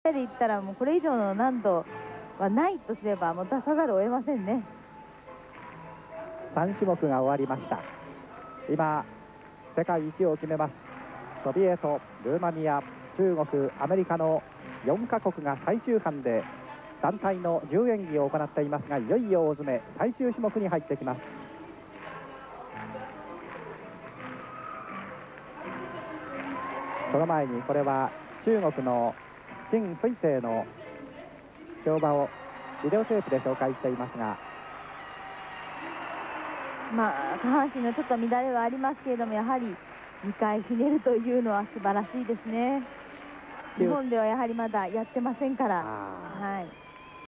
で言ったらもうこれ以上の難度はないとすればもう出さざるを得ませんね。 3種目が終わりました。今世界一を決めますソビエト、ルーマニア、中国、アメリカの4カ国が最終班で団体の10演技を行っていますが、いよいよ大詰め最終種目に入ってきます。その前にこれは中国の陳水星の跳馬をビデオテープで紹介していますが、 下半身のちょっと乱れはありますけれども、やはり2回ひねるというのは素晴らしいですね。日本ではやはりまだやってませんから。